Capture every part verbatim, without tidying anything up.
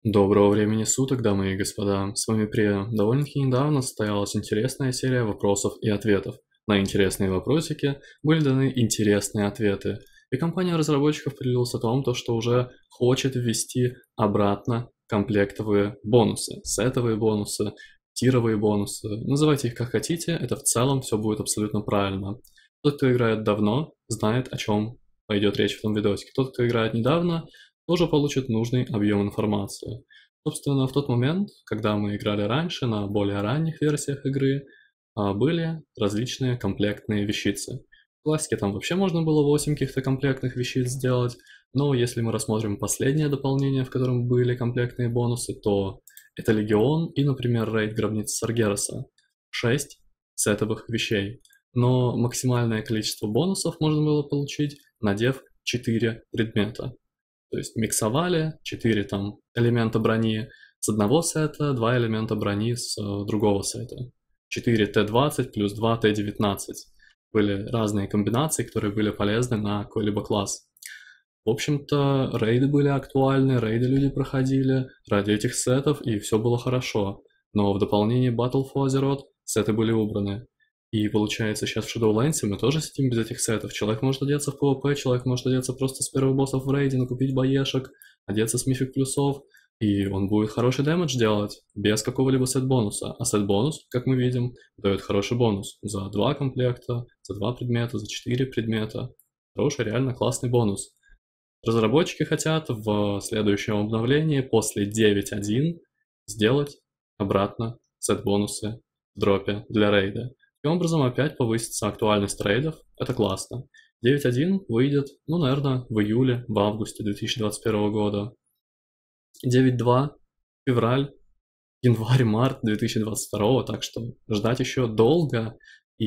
Доброго времени суток, дамы и господа. С вами Прия. Довольно-таки недавно состоялась интересная серия вопросов и ответов. На интересные вопросики были даны интересные ответы. И компания разработчиков поделилась о том, то, что уже хочет ввести обратно комплектовые бонусы, сетовые бонусы, тировые бонусы. Называйте их как хотите, это в целом все будет абсолютно правильно. Тот, кто играет давно, знает, о чем пойдет речь в этом видосике. Тот, кто играет недавно, тоже получит нужный объем информации. Собственно, в тот момент, когда мы играли раньше, на более ранних версиях игры, а, были различные комплектные вещицы. В классике там вообще можно было восемь каких-то комплектных вещиц сделать, но если мы рассмотрим последнее дополнение, в котором были комплектные бонусы, то это Легион и, например, рейд Гробницы Саргераса. шесть сетовых вещей. Но максимальное количество бонусов можно было получить, надев четыре предмета. То есть миксовали четыре там элемента брони с одного сета, два элемента брони с э, другого сета. четыре Т двадцать плюс два Т девятнадцать. Были разные комбинации, которые были полезны на какой-либо класс. В общем-то, рейды были актуальны, рейды люди проходили ради этих сетов, и все было хорошо. Но в дополнении Battle for Azeroth сеты были убраны. И получается, сейчас в Shadowlands мы тоже сидим без этих сетов. Человек может одеться в PvP, человек может одеться просто с первых боссов в рейде, накупить боешек, одеться с мифик плюсов, и он будет хороший дэмэдж делать, без какого-либо сет-бонуса. А сет-бонус, как мы видим, дает хороший бонус за два комплекта, за два предмета, за четыре предмета. Хороший, реально классный бонус. Разработчики хотят в следующем обновлении после девять точка один сделать обратно сет-бонусы в дропе для рейда. Таким образом, опять повысится актуальность рейдов. Это классно. девять точка один выйдет, ну, наверное, в июле, в августе две тысячи двадцать первого года. девять точка два февраль, январь, март две тысячи двадцать второго, так что ждать еще долго,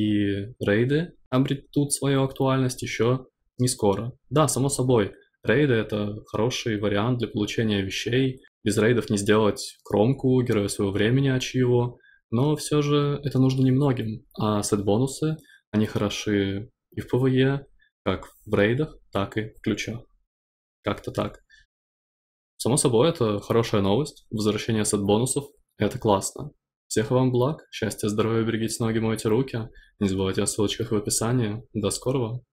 и рейды обретут свою актуальность еще не скоро. Да, само собой, рейды — это хороший вариант для получения вещей. Без рейдов не сделать кромку, героя своего времени ачиву, но все же это нужно немногим, а сет-бонусы, они хороши и в ПВЕ, как в рейдах, так и в ключах. Как-то так. Само собой, это хорошая новость. Возвращение сет-бонусов — это классно. Всех вам благ, счастья, здоровья, берегите ноги, мойте руки. Не забывайте о ссылочках в описании. До скорого!